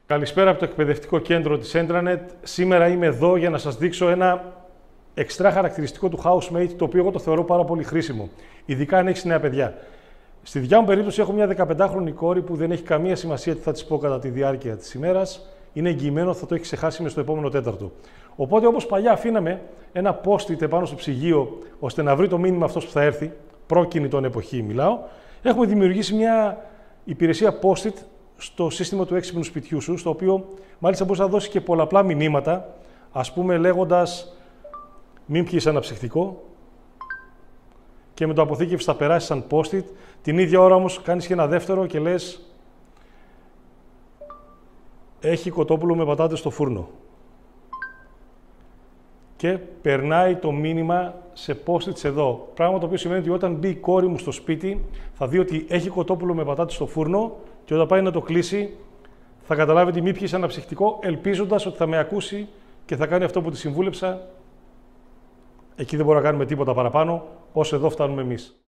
Καλησπέρα από το εκπαιδευτικό κέντρο της Entranet. Σήμερα είμαι εδώ για να σας δείξω ένα εξτρά χαρακτηριστικό του housemate, το οποίο εγώ το θεωρώ πάρα πολύ χρήσιμο, ειδικά αν έχεις νέα παιδιά. Στη δικιά μου περίπτωση έχω μια 15χρονη κόρη που δεν έχει καμία σημασία τι θα της πω κατά τη διάρκεια της ημέρας. Είναι εγγυημένο, θα το έχει ξεχάσει μες στο επόμενο τέταρτο. Οπότε, όπως παλιά αφήναμε ένα post-it επάνω στο ψυγείο, ώστε να βρει το μήνυμα αυτός που θα έρθει, προκινητών εποχή μιλάω, έχουμε δημιουργήσει μια υπηρεσία post-it στο σύστημα του έξυπνου σπιτιού σου, στο οποίο μάλιστα μπορείς να δώσεις και πολλαπλά μηνύματα, ας πούμε λέγοντας «Μην πιείς αναψυκτικό», και με το αποθήκευση θα περάσει σαν post-it. Την ίδια ώρα όμως κάνεις και ένα δεύτερο και λες «Έχει κοτόπουλο με πατάτες στο φούρνο». Και περνάει το μήνυμα σε post-its εδώ. Πράγμα το οποίο σημαίνει ότι όταν μπει η κόρη μου στο σπίτι, θα δει ότι έχει κοτόπουλο με πατάτες στο φούρνο και όταν πάει να το κλείσει, θα καταλάβει ότι μη πιείς αναψυκτικό, ελπίζοντας ότι θα με ακούσει και θα κάνει αυτό που τη συμβούλεψα. Εκεί δεν μπορούμε να κάνουμε τίποτα παραπάνω, όσο εδώ φτάνουμε εμείς.